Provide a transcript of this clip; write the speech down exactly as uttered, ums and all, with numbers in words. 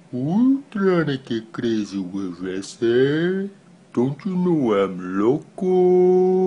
Who's trying to get crazy with us, eh? Don't you know I'm loco?